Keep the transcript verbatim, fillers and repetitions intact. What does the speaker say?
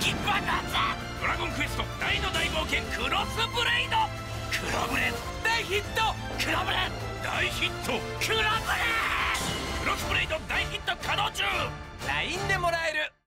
激爆発ドラゴンクエスト大の大冒険クロスブレイドクロブレ大ヒットクロブレ大ヒットクロブレクロスブレイド大ヒット稼働中 ライン でもらえる